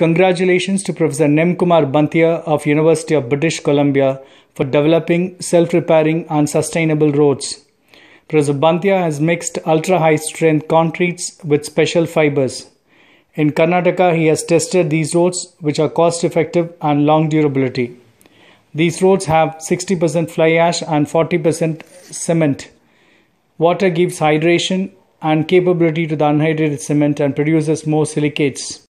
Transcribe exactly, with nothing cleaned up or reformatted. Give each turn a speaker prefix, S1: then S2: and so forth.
S1: Congratulations to Professor Nem Kumar Bhantia of University of British Columbia for developing self-repairing and sustainable roads. Professor Bhantia has mixed ultra-high strength concretes with special fibers. In Karnataka, he has tested these roads which are cost-effective and long durability. These roads have sixty percent fly ash and forty percent cement. Water gives hydration and capability to the unhydrated cement and produces more silicates.